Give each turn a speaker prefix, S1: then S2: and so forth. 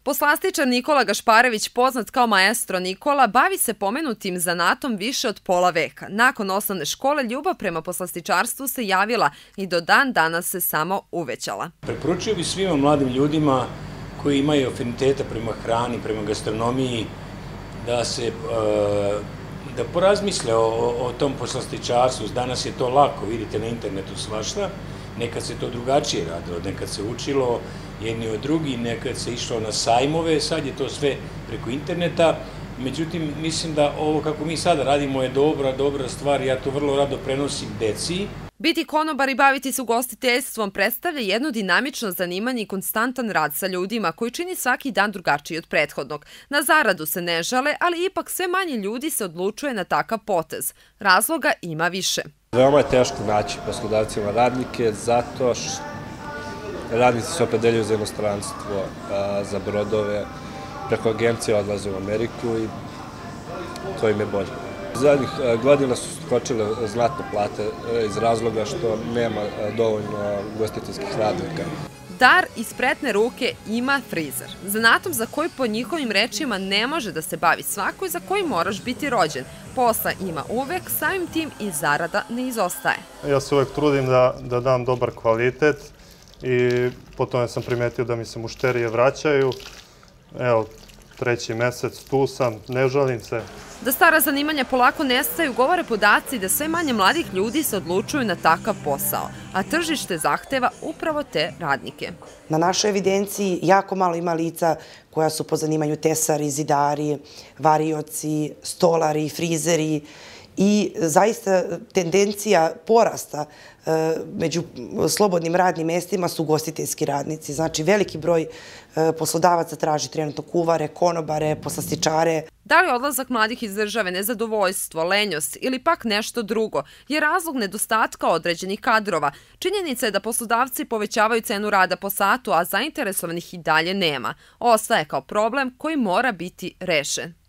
S1: Poslastičar Nikola Gašparević, poznat kao maestro Nikola, bavi se pomenutim zanatom više od pola veka. Nakon osnovne škole ljubav prema poslastičarstvu se javila i do dan danas se samo uvećala.
S2: Preporučio bih svima mladim ljudima koji imaju afiniteta prema hrani, prema gastronomiji, da porazmisle o tom poslastičarstvu. Danas je to lako, vidite na internetu svašta. Nekad se to drugačije radilo, nekad se učilo jedni od drugi, nekad se išlo na sajmove, sad je to sve preko interneta. Međutim, mislim da ovo kako mi sada radimo je dobra stvar, ja to vrlo rado prenosim deci.
S1: Biti konobar i baviti se ugostiteljstvom predstavlja jedno dinamično zanimanje i konstantan rad sa ljudima koji čini svaki dan drugačiji od prethodnog. Na zaradu se ne žale, ali ipak sve manje ljudi se odlučuje na takav potez. Razloga ima više.
S3: Veoma je teško naći poslodavcima radnike zato što radnici se opredeljuju za inostranstvo, za brodove, preko agencije odlaze u Ameriku i to im je bolje. Zadnjih godina su skočile znatne plate iz razloga što nema dovoljno ugostiteljskih radnika.
S1: Dar i spretne ruke ima frizer. Zanatom za koji po njihovim rečima ne može da se bavi svako i za koji moraš biti rođen. Posla ima uvek, samim tim i zarada ne izostaje.
S4: Ja se uvek trudim da dam dobar kvalitet i po tome sam primetio da mi se mušterije vraćaju. Evo, 3. mesec tu sam, ne žalim se.
S1: Da stara zanimanja polako nestaju, govore podaci da sve manje mladih ljudi se odlučuju na takav posao, a tržište zahteva upravo te radnike.
S5: Na našoj evidenciji jako malo ima lica koja su po zanimanju tesari, zidari, varioci, stolari, frizeri i zaista tendencija porasta među slobodnim radnim mestima su ugostiteljski radnici. Znači, veliki broj poslodavaca traži trenutno kuvare, konobare, poslastičare.
S1: Da li odlazak mladih iz države, nezadovoljstvo, lenjost ili pak nešto drugo je razlog nedostatka određenih kadrova? Činjenica je da poslodavci povećavaju cenu rada po satu, a zainteresovanih i dalje nema. Ostaje kao problem koji mora biti rešen.